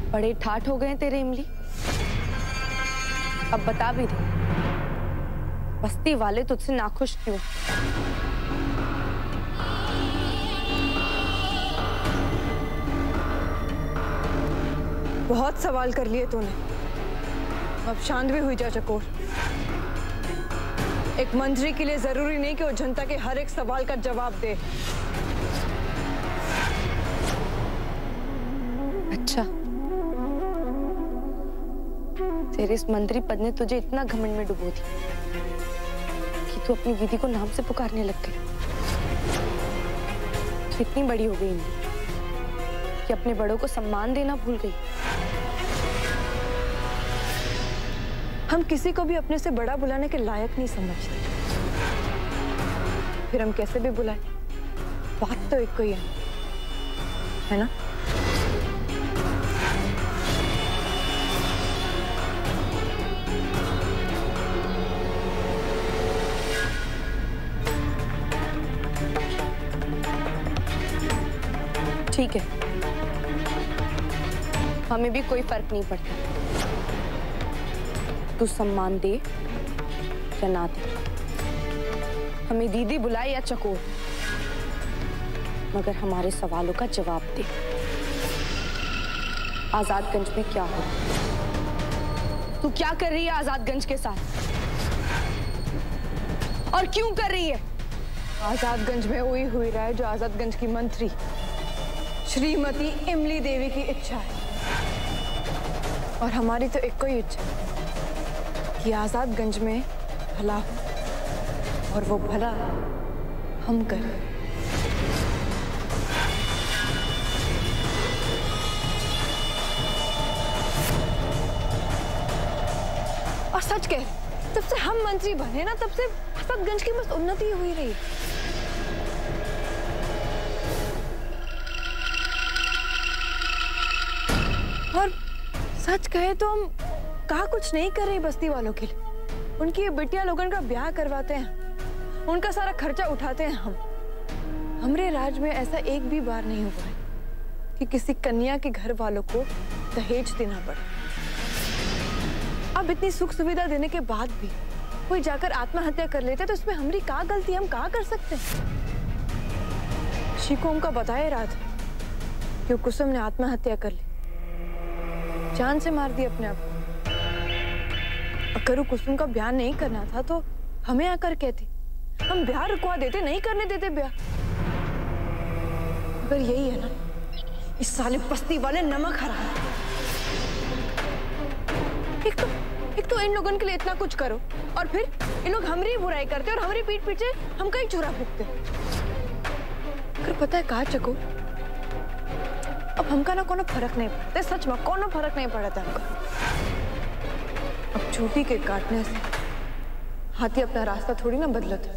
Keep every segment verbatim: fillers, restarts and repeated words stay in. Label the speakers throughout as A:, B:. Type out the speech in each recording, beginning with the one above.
A: बड़े ठाठ हो गए तेरे इमली। अब बता भी दे, बस्ती वाले तुझसे नाखुश क्यों?
B: बहुत सवाल कर लिए तूने, अब शांत भी हुई जा चकोर। एक मंत्री के लिए जरूरी नहीं कि वो जनता के हर एक सवाल का जवाब दे।
A: अच्छा, तेरे इस मंत्री पद ने तुझे इतना घमंड में डुबो दिया कि तू अपनी दीदी को नाम से पुकारने लग गई। तू इतनी बड़ी हो गई कि अपने बड़ों को सम्मान देना भूल गई।
B: हम किसी को भी अपने से बड़ा बुलाने के लायक नहीं समझते, फिर हम कैसे भी बुलाएं, बात तो एक को ही है, है ना?
A: ठीक है, हमें भी कोई फर्क नहीं पड़ता, तू सम्मान दे या ना दे, हमें दीदी बुलाए या चकोर, मगर हमारे सवालों का जवाब दे। आजादगंज में क्या हो? तू क्या कर रही है आजादगंज के साथ, और क्यों कर रही है?
B: आजादगंज में वही हुई रहा है जो आजादगंज की मंत्री श्रीमती इमली देवी की इच्छा है, और हमारी तो एक कोई इच्छा है कि आजादगंज में भला हो, और वो भला हम करें। और सच कह, जब से हम मंत्री बने ना, तब से आजादगंज की बस उन्नति ही हुई रही है। और सच कहे तो हम कहा कुछ नहीं कर रहे बस्ती वालों के लिए। उनकी ये बिटिया लोगन का ब्याह करवाते हैं, उनका सारा खर्चा उठाते हैं हम। हमरे राज में ऐसा एक भी बार नहीं हुआ है कि किसी कन्या के घर वालों को दहेज देना पड़े। अब इतनी सुख सुविधा देने के बाद भी कोई जाकर आत्महत्या कर लेते तो इसमें हमारी क्या गलती, हम क्या कर सकते हैं? शिको उनका बताया रहा था कि कुसुम ने आत्महत्या कर ली, जान से मार दिया अपने आप को। अगर वो कुसुम का ब्याह नहीं करना था तो हमें आकर कहती, हम ब्याह रुकवा देते, नहीं करने देते ब्याह। अगर यही है ना, इस साले बस्ती वाले नमक हराम। एक तो एक तो इन लोगों के लिए इतना कुछ करो, और फिर इन लोग हमारी बुराई करते और हमारी पीठ पीछे हम कहीं चुरा फूकते। अगर पता है कहा चको, अब हमका ना कोनो फर्क नहीं पड़ता, सच में कोनो फर्क नहीं पड़ता हमका। अब चोटी के काटने से हाथी अपना रास्ता थोड़ी ना बदलते।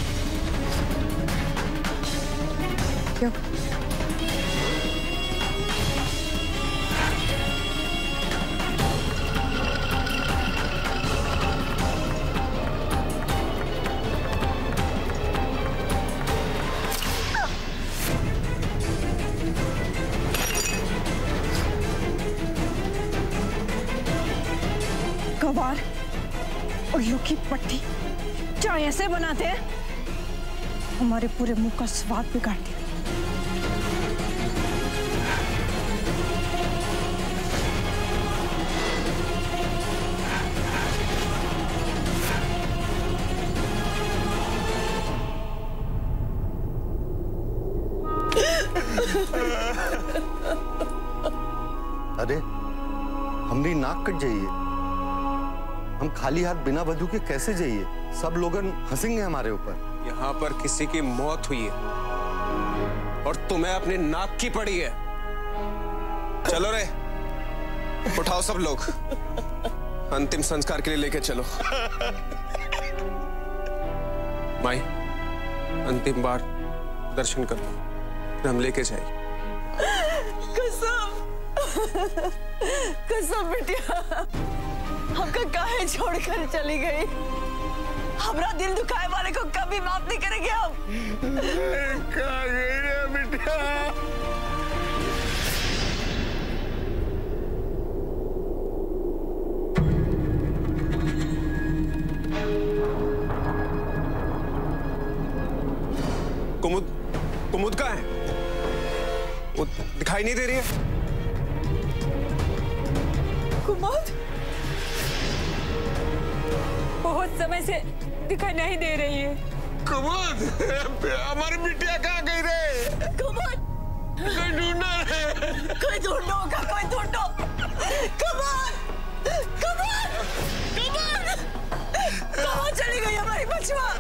B: क्यों? गवार उल्लू की पट्टी चाय ऐसे बनाते हैं, हमारे पूरे मुंह का स्वाद बिगाड़ दिया।
C: अरे हमरी नाक कट जाइए, हम खाली हाथ बिना वजह के कैसे जाइए? सब लोगन हंसेंगे हमारे ऊपर।
D: यहाँ पर किसी की मौत हुई है और तुम्हें अपनी नाक की पड़ी है। चलो रे, उठाओ सब लोग, अंतिम संस्कार के लिए लेके चलो। माई, अंतिम बार दर्शन कर दो, फिर हम लेके जाएंगे।
B: कसम, कसम बिटिया, हमका काहे छोड़कर चली गई। हमारा दिल दुखाए वाले को कभी माफ नहीं करेंगे हम।
C: कहाँ गई रे बिटिया?
D: कहाँ है? वो दिखाई नहीं दे रही है।
E: कुमुद बहुत समय से दिखाई नहीं दे रही है।
D: कुमुद, हमारी बिटिया कहाँ गई रे?
E: कुमुद,
D: कोई ढूंढो रे।
E: कोई ढूंढो होगा, कोई ढूंढो। कुमुद, कुमुद, कुमुद, कहाँ चली गई हमारी बचवा?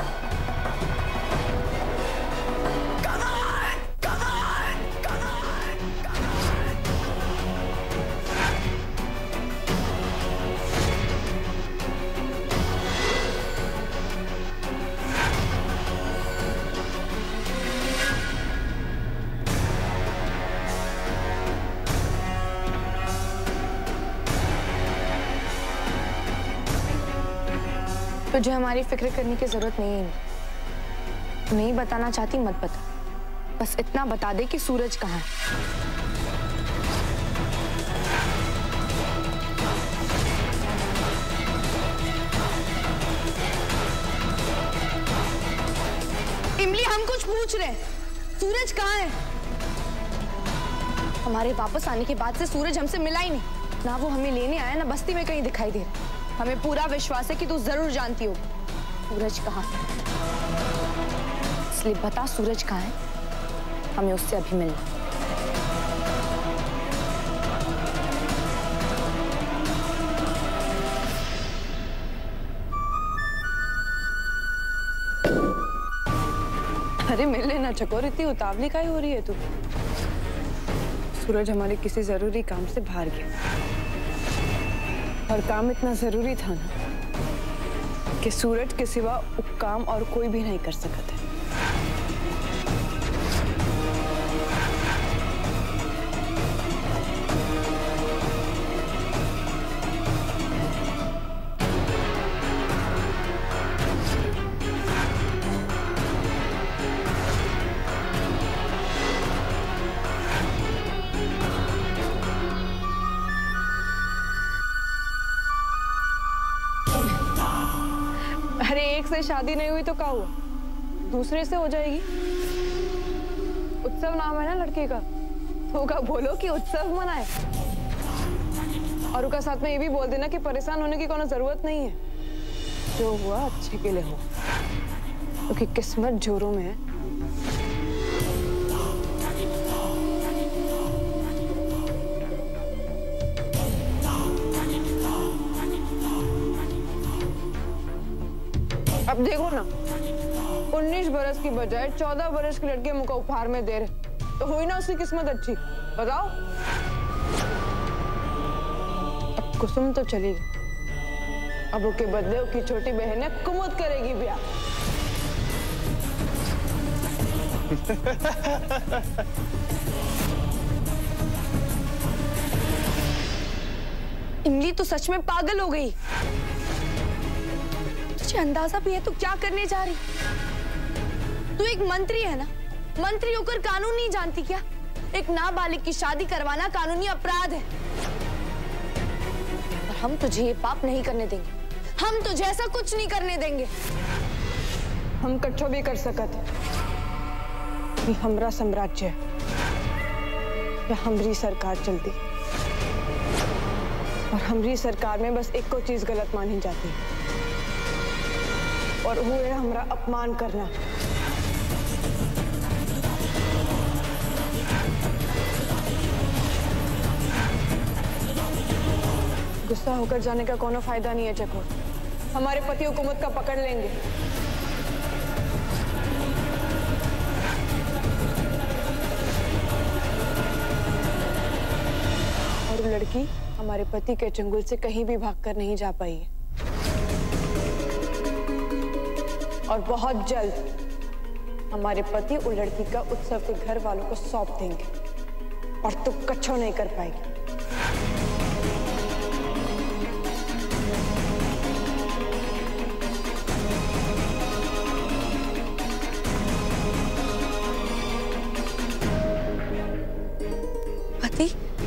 A: तुझे हमारी फिक्र करने की जरूरत नहीं है। नहीं बताना चाहती मत बता, बस इतना बता दे कि सूरज कहाँ है। इमली, हम कुछ पूछ रहे हैं, सूरज कहाँ है? हमारे वापस आने के बाद से सूरज हमसे मिला ही नहीं, ना वो हमें लेने आया, ना बस्ती में कहीं दिखाई दे रहा। हमें पूरा विश्वास है कि तू जरूर जानती हो सूरज कहाँ है, इसलिए बता सूरज कहाँ है, हमें उससे अभी मिलना।
B: अरे मिल लेना चकोर, इतनी उतावली काहे हो रही है तू? सूरज हमारे किसी जरूरी काम से बाहर गया, और काम इतना जरूरी था ना कि सूरज के सिवा वो काम और कोई भी नहीं कर सकता है। अरे एक से शादी नहीं हुई तो क्या हुआ, दूसरे से हो जाएगी। उत्सव नाम है ना लड़के का, तो का बोलो कि उत्सव मनाए, और उसका साथ में ये भी बोल देना कि परेशान होने की कोई जरूरत नहीं है, जो हुआ अच्छे के लिए हुआ, क्योंकि तो किस्मत जोरों में है। अब देखो ना, उन्नीस बरस की बजाय चौदह बरस की लड़के मुझको उपहार में दे रहे, तो हुई ना उसकी किस्मत अच्छी, बताओ। अब कुसुम तो चली गई, अब उसके बदले उसकी छोटी बहन है कुमुद करेगी ब्याह।
A: इमली तो सच में पागल हो गई। तुझे अंदाजा भी है तू क्या करने जा रही? तू एक मंत्री है ना, मंत्री होकर कानून नहीं जानती क्या? एक नाबालिग की शादी करवाना कानूनी अपराध है, और हम तुझे ये पाप नहीं करने देंगे। हम तुझे ऐसा कुछ नहीं करने देंगे।
B: हम कच्छो भी कर सकते, ये हमरा साम्राज्य है, या हमरी सरकार चलती, और हमरी सरकार में बस एक को चीज गलत मानी जाती, और वो है हमरा अपमान करना। गुस्सा होकर जाने का कोनो फायदा नहीं है चकोर, हमारे पति हुकूमत का पकड़ लेंगे। और लड़की हमारे पति के चंगुल से कहीं भी भागकर नहीं जा पाई है, और बहुत जल्द हमारे पति उस लड़की का उत्सव के घर वालों को सौंप देंगे, और तू कच्छो नहीं कर पाएगी।
A: पति?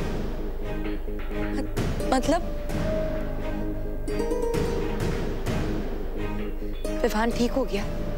A: मतलब विवान ठीक हो गया?